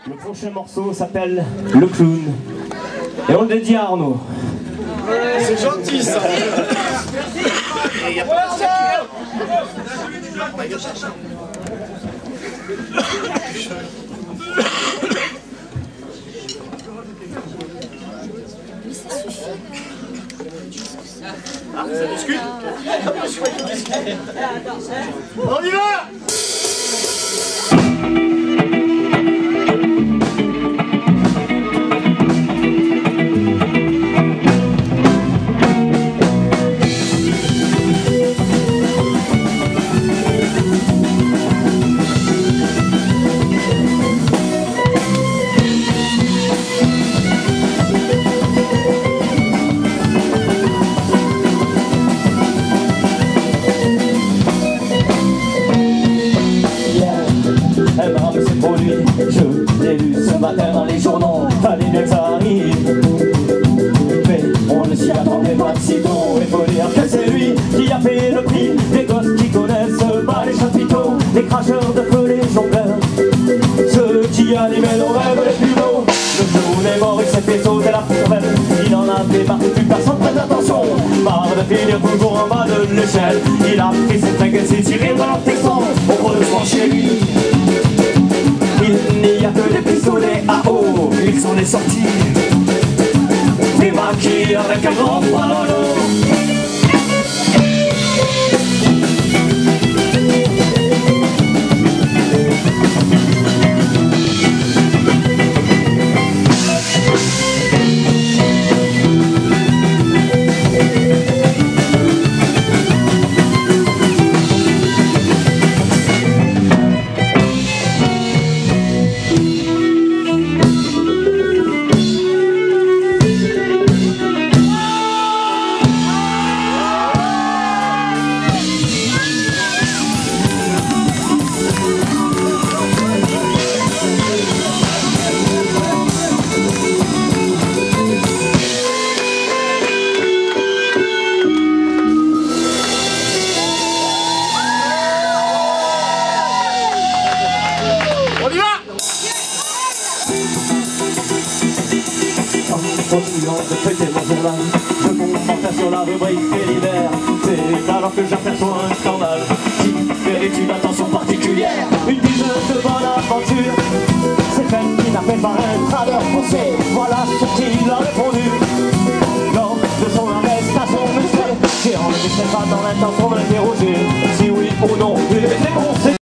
Le prochain morceau s'appelle Le Clown. Et on le dédie à Arnaud. C'est gentil ça. Ah, ça discute. On y va. Je l'ai lu ce matin dans les journaux, fallait bien que ça arrive. Mais on ne s'y attendait pas de sitôt. Il faut dire que c'est lui qui a payé le prix des gosses qui connaissent pas les chapiteaux, les cracheurs de feu, les jongleurs, ceux qui animaient nos rêves les plus beaux. Le jour où il est mort, il s'est fait sauter la poubelle. Il en avait marre, plus personne prête attention. Marre de finir toujours en bas de l'échelle. Il a pris ses fringues et s'est tiré dans leur texan. Au redescend chez lui. Il n'y a que des pistolets à eau, ils sont les sorties des maquis avec un grand poids dans l'eau. Continuant de fêter mon journal, je commentais sur la rubrique fait l'hiver. C'est alors que j'aperçois un scandale qui mérite une attention particulière. Une dizaine de bonnes aventures, c'est elle qui n'a fait pas un travers foncé. Voilà ce qu'il a répondu lors de son arrestation. Monsieur, j'ai enlevé ses pas dans l'intention de